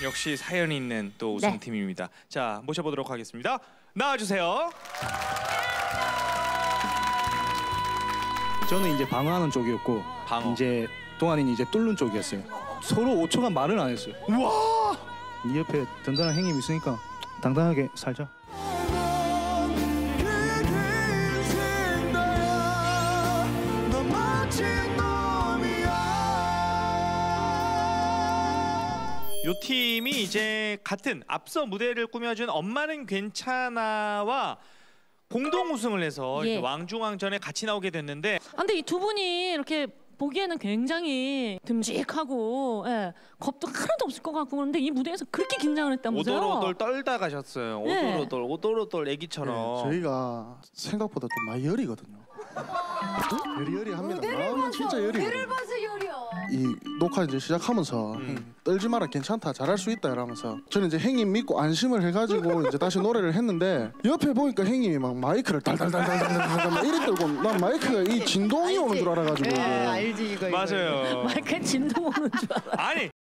역시 사연 있는 또 우승팀입니다. 자, 모셔보도록 하겠습니다. 나와주세요. 저는 이제 방어하는 쪽이었고 방어. 이제 동환이는 이제 뚫는 쪽이었어요. 서로 5초간 말을 안 했어요. 우와! 네 옆에 든든한 형님 있으니까 당당하게 살자. 요 팀이 이제 같은 앞서 무대를 꾸며준 엄마는 괜찮아와 공동 우승을 해서 이제 왕중왕전에 같이 나오게 됐는데 근데 이 두 분이 이렇게 보기에는 굉장히 듬직하고 겁도 하나도 없을 것 같고 그런데 이 무대에서 그렇게 긴장을 했다면서요? 오돌오돌 떨다 가셨어요. 오돌오돌 애기처럼. 저희가 생각보다 좀 많이 열이거든요. 여리여리합니다. 마음은 진짜 열이거든요. 그를 봐서 열이요. 이 녹화 이제 시작하면서 떨지 마라 괜찮다 잘할 수 있다 이러면서 저는 이제 형님 믿고 안심을 해가지고 이제 다시 노래를 했는데 옆에 보니까 형님이 막 마이크를 달달달달달달 막 이리 들고 난 마이크가 이 진동이 오는 줄 알아가지고 알지 이거. 맞아요. 마이크에 진동 오는 줄 알아. 아니